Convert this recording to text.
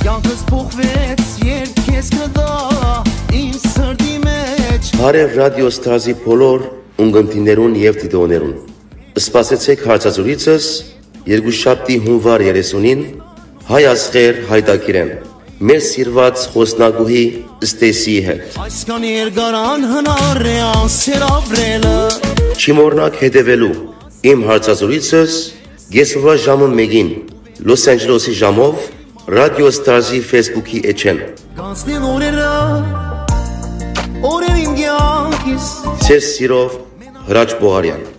Հարև ռադիո Ստարզի բոլոր ունգընտիներուն եւ դիտողներուն սպասեցեք հարցազրույցս երկուշաբթի հունվար 30-ին հայ աշխեր հայտագիրեն մեր սիրված խոսնագուհի Ստեսիի հետ Չմոռնաք հետևելու իմ հարցազրույցս գեսվա ժամը 1-ին Լոս Անջելեսի ժամով ռադիո Ստարզի Facebook-ի էջեն Ձեզ սիրով Հրաչ Բոհարյան